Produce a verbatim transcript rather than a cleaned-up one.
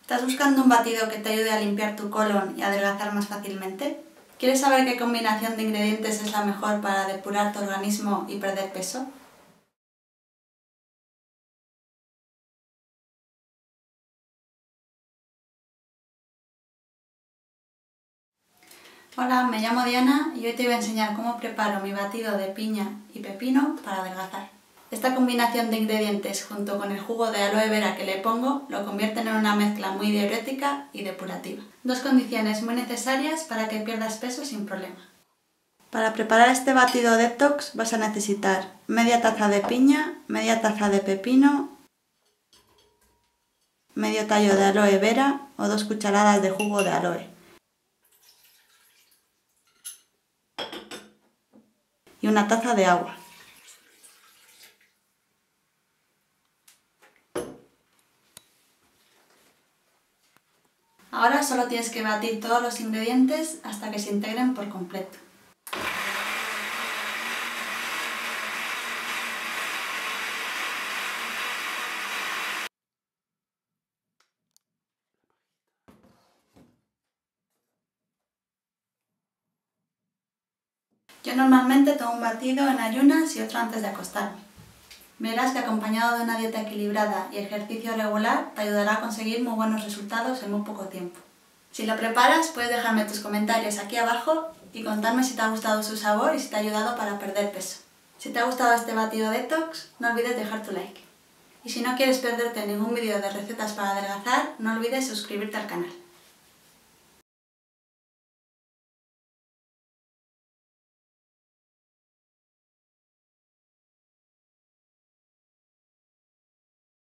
¿Estás buscando un batido que te ayude a limpiar tu colon y a adelgazar más fácilmente? ¿Quieres saber qué combinación de ingredientes es la mejor para depurar tu organismo y perder peso? Hola, me llamo Diana y hoy te voy a enseñar cómo preparo mi batido de piña y pepino para adelgazar. Esta combinación de ingredientes junto con el jugo de aloe vera que le pongo lo convierten en una mezcla muy diurética y depurativa. Dos condiciones muy necesarias para que pierdas peso sin problema. Para preparar este batido detox vas a necesitar media taza de piña, media taza de pepino, medio tallo de aloe vera o dos cucharadas de jugo de aloe y una taza de agua. Ahora solo tienes que batir todos los ingredientes hasta que se integren por completo. Yo normalmente tomo un batido en ayunas y otro antes de acostarme. Verás que acompañado de una dieta equilibrada y ejercicio regular te ayudará a conseguir muy buenos resultados en muy poco tiempo. Si lo preparas, puedes dejarme tus comentarios aquí abajo y contarme si te ha gustado su sabor y si te ha ayudado para perder peso. Si te ha gustado este batido detox, no olvides dejar tu like. Y si no quieres perderte ningún vídeo de recetas para adelgazar, no olvides suscribirte al canal.